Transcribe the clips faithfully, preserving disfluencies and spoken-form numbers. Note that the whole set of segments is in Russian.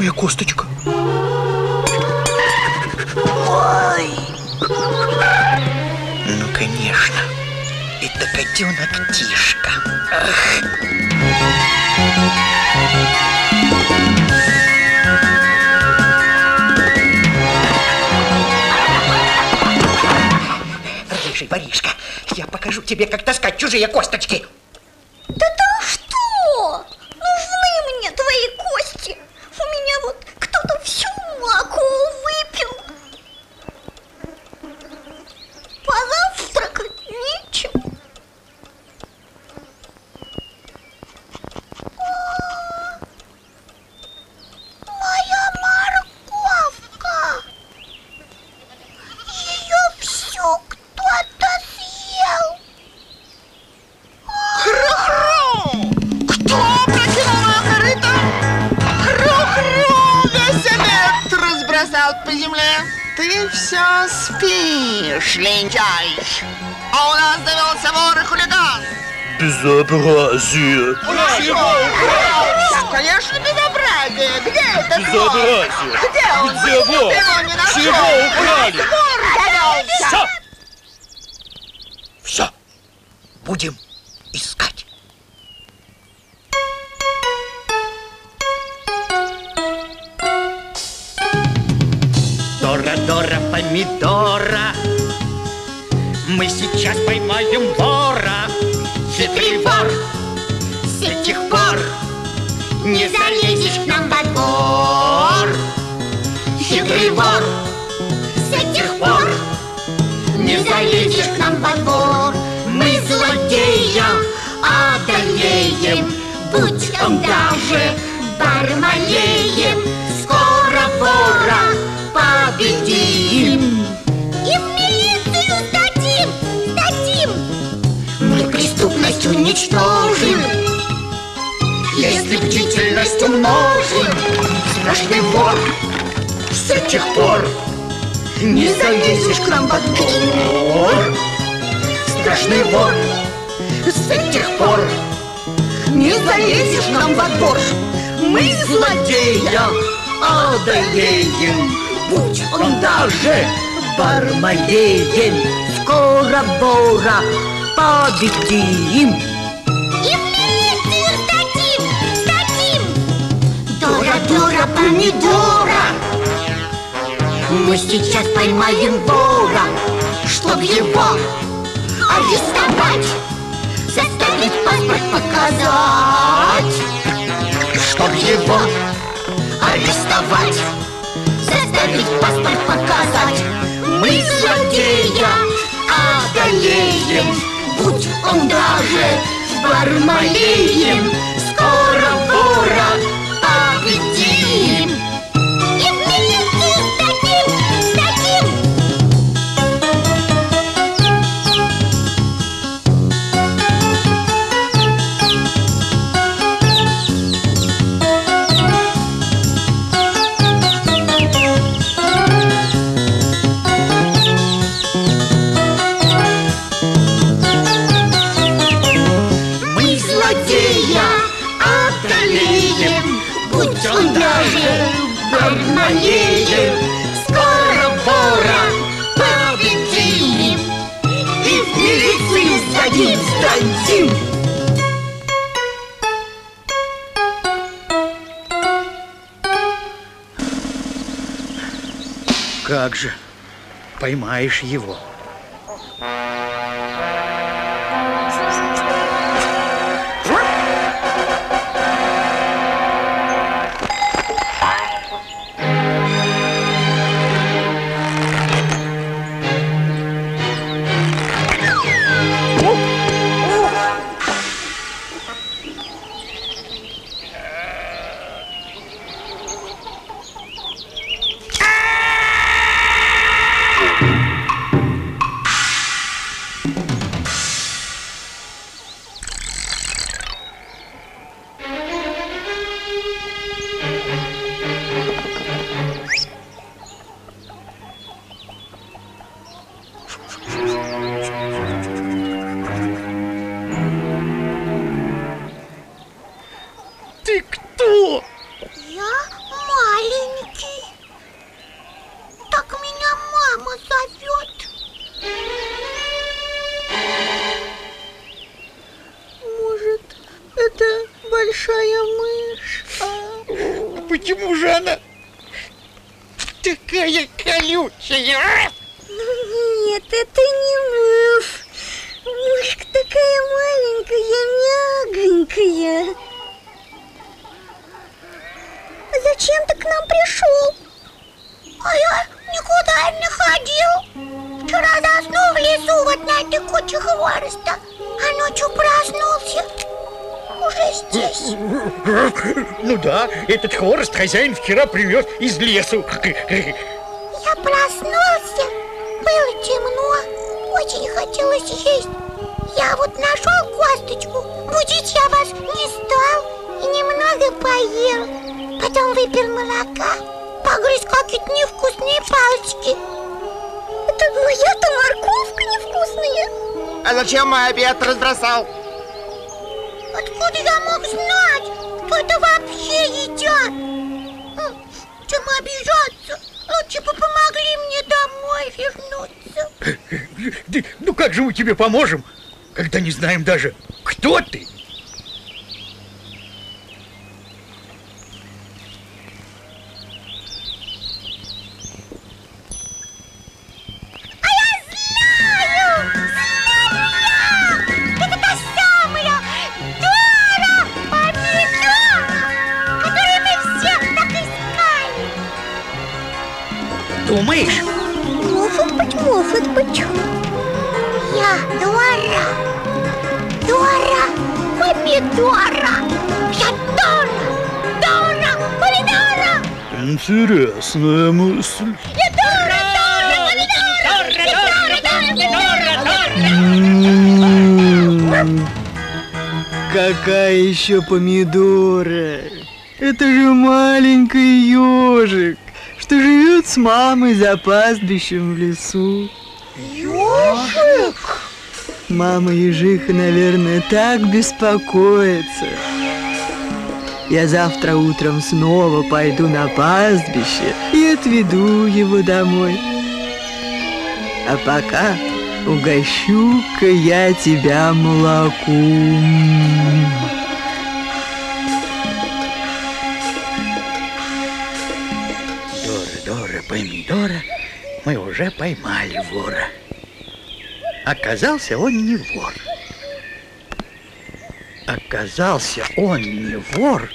моя косточка? Ой! Ну, конечно, это котенок Тишка. Ах. Рыжий воришка, я покажу тебе, как таскать чужие косточки. Да ты что? Нужны мне твои кости. У меня вот кто-то всю молоко выпил. Позавтракать нечем. О, моя морковка. Ее всю кто-то съел. Хрю-хрю! Кто прокинул корыто? Хрю-хрю! Весь обед разбросал по земле. Ты все спишь, лентяй. А у нас завелся вор и хулиган. Безобразие. Чего украл? Конечно, безобразие. Где это Безобразие. Где он? Где вор? Не нашел. Чего украли? Вор завелся. Все. Все. Будем искать. Дора-Дора Помидора, мы сейчас поймаем вора. Хитрый вор, с этих пор не залезешь к нам во двор. Хитрый вор, с этих пор не залезешь к нам во двор. Мы злодея одолеем, будь он даже бармалеем. Скоро вора победим. И в милицию сдадим, сдадим. Мы преступность уничтожим, если бдительность умножим. Страшный вор, с этих пор не залезешь к нам во двор. Страшный вор, с этих пор не залезешь к нам во двор. Мы злодея одолеем, будь он даже бармалеем. Скоро вора победим. И в милицию сдадим, сдадим. Дора-Дора Помидора, мы сейчас поймаем вора, чтоб его арестовать, заставить паспорт показать. Чтоб его арестовать, заставить паспорт показать. Мы злодея одолеем, будь он даже бармалеем. Скоро вора победим. И в милицию сдадим, сдадим. Мы злодея одолеем, будь он даже бармалеем. Скоро вора победим. И в милицию сдадим, сдадим. Как же поймаешь его? зовет. Может, это большая мышь? А? Почему же она такая колючая? Нет, это не мышь. Мышка такая маленькая, мягонькая. Зачем ты к нам пришел? А я никуда не ходил. Вчера заснул в лесу вот на этой куче хвороста, а ночью проснулся. Уже здесь. Ну да, этот хворост хозяин вчера привез из лесу. Я проснулся, было темно, очень хотелось есть. Я вот нашел косточку, будить я вас не стал и немного поел. Потом выпил молока, погрыз какие-то невкусные палочки. Это моя-то морковка невкусная. А зачем мой обед разбросал? Откуда я мог знать, что это вообще едят? Чем обижаться? Лучше бы помогли мне домой вернуться. Ну как же мы тебе поможем, когда не знаем даже, кто ты? Думаешь? Может быть, может быть. Я Дора. Дора Помидора. Я Дора. Дора Помидора. Интересная мысль. Я Дора, Дора, Дора, Дора, Дора, Дора. Какая еще помидора? Это же маленький ежик, что живет с мамой за пастбищем в лесу. Ежик? Мама ежиха, наверное, так беспокоится. Я завтра утром снова пойду на пастбище и отведу его домой. А пока угощу-ка я тебя молоком. Дора-Дора Помидора, мы уже поймали вора. Оказался он не вор. Оказался он не вор,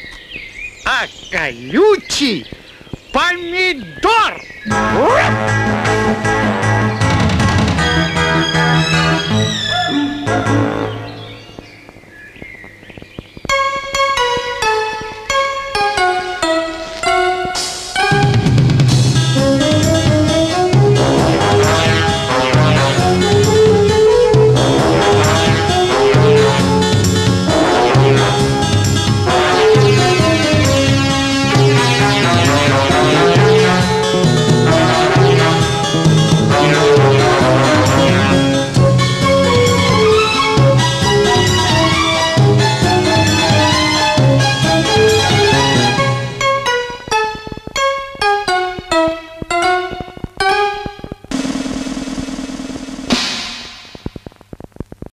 а колючий помидор.